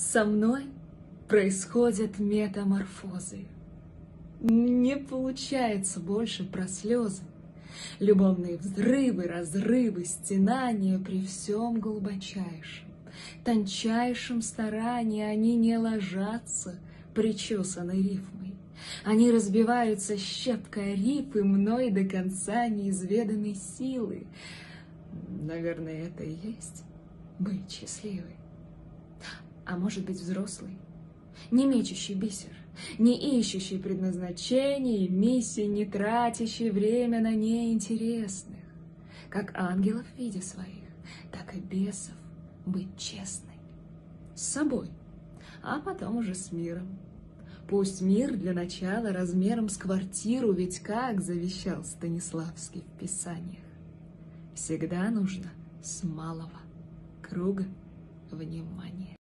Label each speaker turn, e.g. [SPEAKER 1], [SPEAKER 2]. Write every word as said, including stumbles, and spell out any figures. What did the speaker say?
[SPEAKER 1] Со мной происходят метаморфозы. Не получается больше про слезы. Любовные взрывы, разрывы, стенания при всем глубочайшем, тончайшем старании они не ложатся причесанной рифмой. Они разбиваются щепкой рифы мной до конца неизведанной силы. Наверное, это и есть быть счастливой. А может быть, взрослый, не мечущий бисер, не ищущий предназначений, миссий, не тратящий время на неинтересных, как ангелов в виде своих, так и бесов быть честной с собой, а потом уже с миром. Пусть мир для начала размером с квартиру, ведь как завещал Станиславский в Писаниях, всегда нужно с малого круга внимания.